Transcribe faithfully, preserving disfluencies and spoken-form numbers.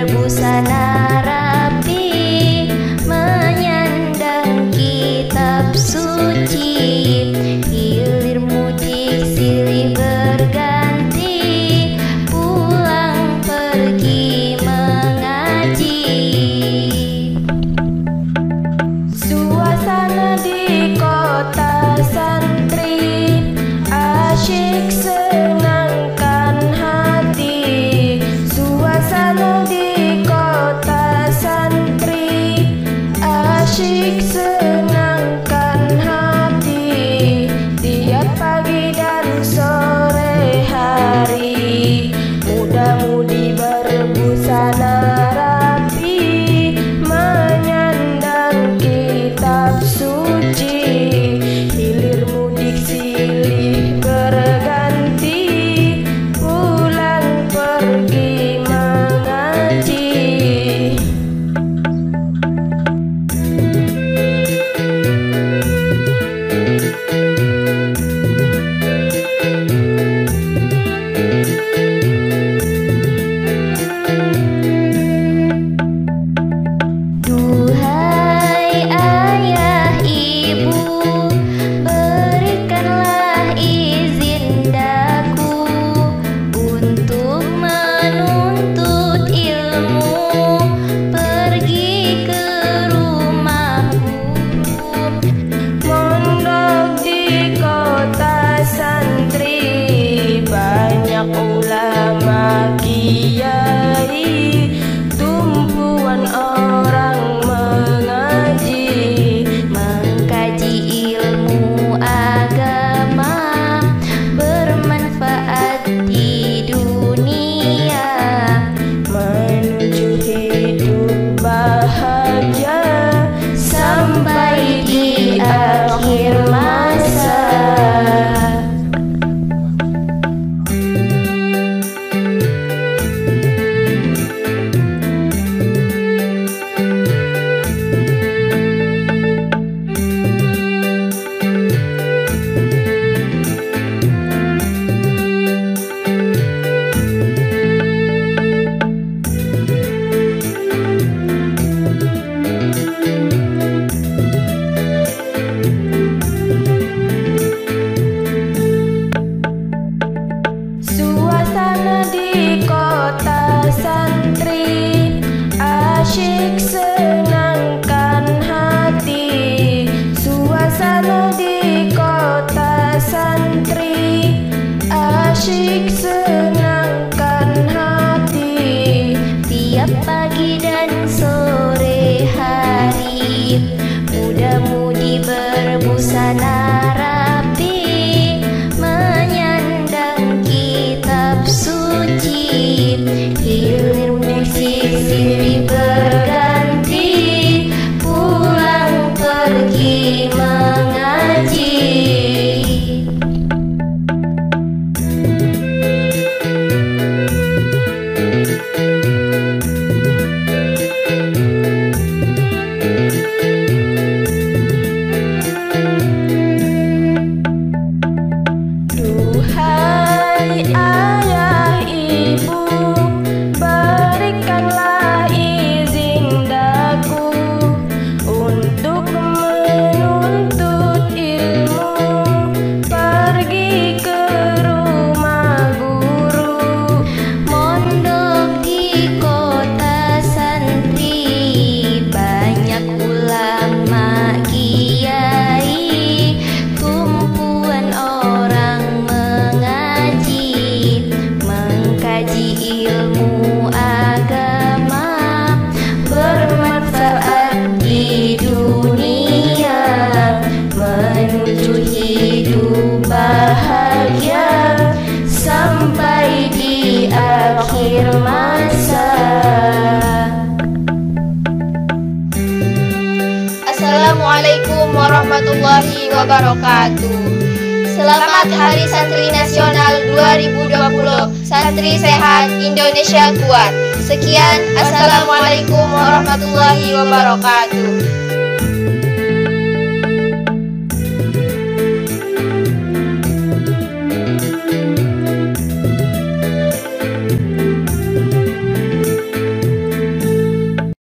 berbusana rapi, menyandang kitab suci, hilir mudik silih berganti, pulang pergi mengaji. Suasana di kota santri asyik senangkan hati. Suasana di kota santri asyik senangkan hati. Tiap pagi dan sore hari, muda-mudi berbusana rapi, menyandang kitab suci, hilir mudik silih berganti, pulang pergi mengaji. Duhai ayah ibu, berikanlah izin daku untuk menuntut ilmu, pergi ke rumah guru. Mondok di kota santri, banyak ulama kiai, tumpuan orang mengaji, mengkaji ilmu agama, bermanfaat di dunia, menuju hidup bahagia sampai di akhir masa. Suasana di kota santri asyik senangkan hati. Suasana di kota santri asyik senangkan hati. Tiap pagi dan sore hari, muda-mudi berbusana rapi, menyandang kitab suci, hilir mudik silih berganti, pulang pergi mengaji. Duhai ayah ibu, berikanlah izin daku untuk menuntut ilmu, pergi ke rumah guru. Mondok di kota santri, banyak ulama kiai, tumpuan orang mengaji, mengkaji ilmu agama, bermanfaat di dunia, menuju hidup bahagia sampai di akhir masa. Assalamualaikum warahmatullahi wabarakatuh. Selamat Hari Santri Nasional dua ribu dua puluh. Santri sehat, Indonesia kuat. Sekian, Assalamualaikum warahmatullahi wabarakatuh.